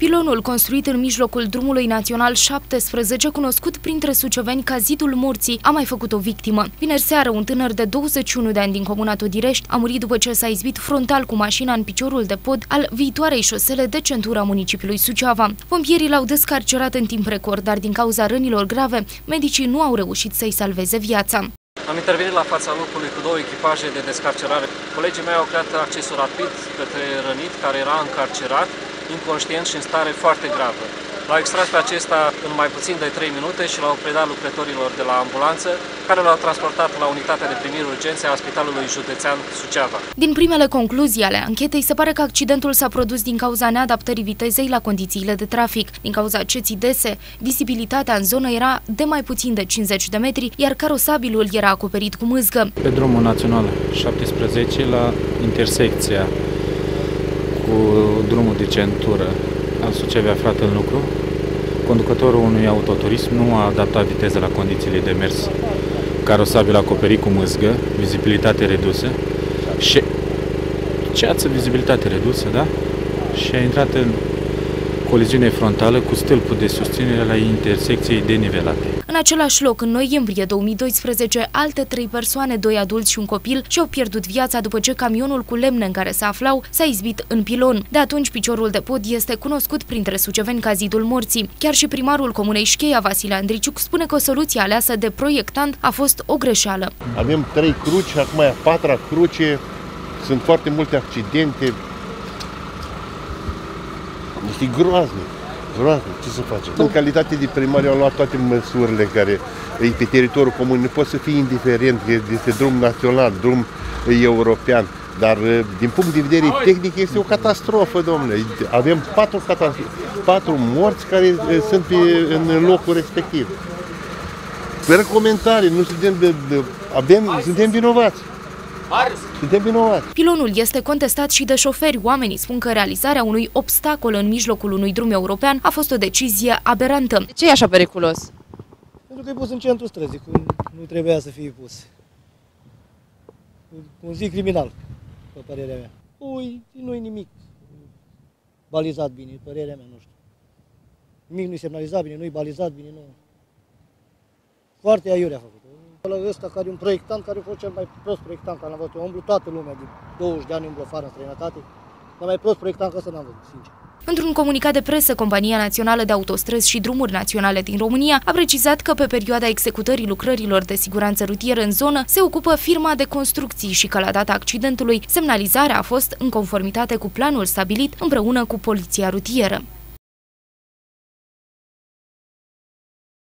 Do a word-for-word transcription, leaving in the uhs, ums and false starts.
Pilonul construit în mijlocul drumului național șaptesprezece, cunoscut printre suceveni ca Zidul Morții, a mai făcut o victimă. Vineri seară, un tânăr de douăzeci și unu de ani din comuna Todirești a murit după ce s-a izbit frontal cu mașina în piciorul de pod al viitoarei șosele de centură a municipiului Suceava. Pompierii l-au descarcerat în timp record, dar din cauza rănilor grave, medicii nu au reușit să-i salveze viața. Am intervenit la fața locului cu două echipaje de descarcerare. Colegii mei au creat accesul rapid către rănit care era încarcerat, inconștient și în stare foarte gravă. L-au extras pe acesta în mai puțin de trei minute și l-au predat lucrătorilor de la ambulanță, care l-au transportat la unitatea de primiri urgențe a Spitalului Județean Suceava. Din primele concluzii ale anchetei, se pare că accidentul s-a produs din cauza neadaptării vitezei la condițiile de trafic. Din cauza ceții dese, vizibilitatea în zonă era de mai puțin de cincizeci de metri, iar carosabilul era acoperit cu mâzgă. Pe drumul național șaptesprezece, la intersecția cu drumul de centură al Suceavei aflat în lucru, conducătorul unui autoturism nu a adaptat viteza la condițiile de mers. Carosabil acoperit cu mâzgă, vizibilitate redusă și ceață, vizibilitate redusă, da? Și a intrat în coliziune frontală cu stâlpul de susținere la intersecției denivelate. În același loc, în noiembrie două mii doisprezece, alte trei persoane, doi adulți și un copil, și-au pierdut viața după ce camionul cu lemne în care se aflau s-a izbit în pilon. De atunci, piciorul de pod este cunoscut printre suceveni ca Zidul Morții. Chiar și primarul comunei Șcheia, Vasile Andriciuc, spune că soluția aleasă de proiectant a fost o greșeală. Avem trei cruci, acum e a patra cruce, sunt foarte multe accidente. Este groaznic, groaznic, ce să facem? În calitate de primar, eu am luat toate măsurile care e pe teritoriul comun. Nu poți să fii indiferent, este drum național, drum european, dar din punct de vedere tehnic este o catastrofă, domnule. Avem patru, patru morți care sunt pe, în locul respectiv. Fără comentarii, nu suntem, avem, suntem vinovați. Suntem vinovați. Pilonul este contestat și de șoferi. Oamenii spun că realizarea unui obstacol în mijlocul unui drum european a fost o decizie aberantă. De ce e așa periculos? Pentru că e pus în centrul străzii, cum nu trebuia să fie pus. Un zi criminal, pe părerea mea. Ui, nu-i nimic balizat bine, părerea mea, nu știu. Nimic nu-i semnalizat bine, nu-i balizat bine, nu. Foarte aiurea a făcut. Ăsta care e un proiectant, care a fost cel mai prost proiectant care l-am văzut. Eu umblu toată lumea, de douăzeci de ani umblu afară în străinătate, dar mai prost proiectant că ăsta n-am văzut, sincer. Într-un comunicat de presă, Compania Națională de Autostrăzi și Drumuri Naționale din România a precizat că pe perioada executării lucrărilor de siguranță rutieră în zonă se ocupă firma de construcții și că la data accidentului semnalizarea a fost în conformitate cu planul stabilit împreună cu poliția rutieră.